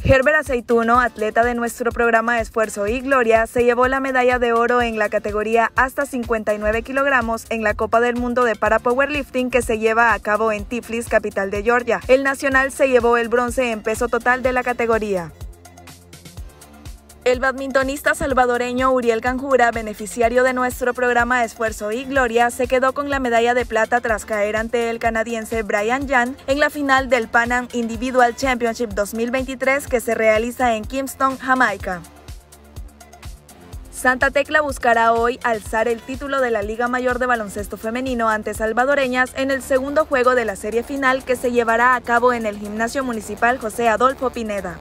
Herbert Aceituno, atleta de nuestro programa Esfuerzo y Gloria, se llevó la medalla de oro en la categoría hasta 59 kilogramos en la Copa del Mundo de Para-Powerlifting que se lleva a cabo en Tiflis, capital de Georgia. El nacional se llevó el bronce en peso total de la categoría. El badmintonista salvadoreño Uriel Canjura, beneficiario de nuestro programa Esfuerzo y Gloria, se quedó con la medalla de plata tras caer ante el canadiense Brian Yan en la final del Pan Am Individual Championship 2023 que se realiza en Kingston, Jamaica. Santa Tecla buscará hoy alzar el título de la Liga Mayor de Baloncesto Femenino ante salvadoreñas en el segundo juego de la serie final que se llevará a cabo en el Gimnasio Municipal José Adolfo Pineda.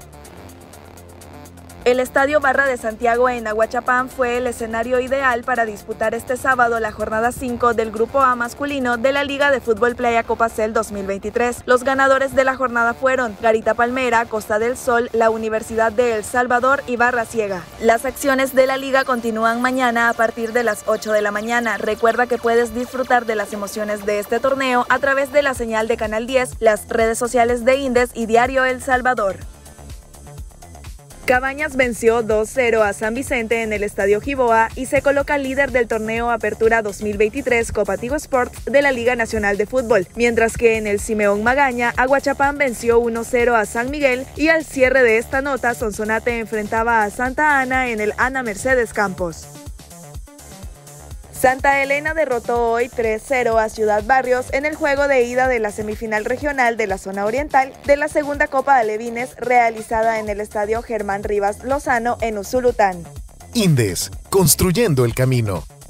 El Estadio Barra de Santiago en Aguachapán fue el escenario ideal para disputar este sábado la jornada 5 del Grupo A masculino de la Liga de Fútbol Playa Copacel 2023. Los ganadores de la jornada fueron Garita Palmera, Costa del Sol, la Universidad de El Salvador y Barra Ciega. Las acciones de la liga continúan mañana a partir de las 8 de la mañana. Recuerda que puedes disfrutar de las emociones de este torneo a través de la señal de Canal 10, las redes sociales de Indes y Diario El Salvador. Cabañas venció 2-0 a San Vicente en el Estadio Jiboa y se coloca líder del torneo Apertura 2023 Copa Tigo Sports de la Liga Nacional de Fútbol, mientras que en el Simeón Magaña, Aguachapán venció 1-0 a San Miguel y al cierre de esta nota, Sonsonate enfrentaba a Santa Ana en el Ana Mercedes Campos. Santa Elena derrotó hoy 3-0 a Ciudad Barrios en el juego de ida de la semifinal regional de la zona oriental de la segunda Copa Alevines realizada en el Estadio Germán Rivas Lozano en Usulután. Indes, construyendo el camino.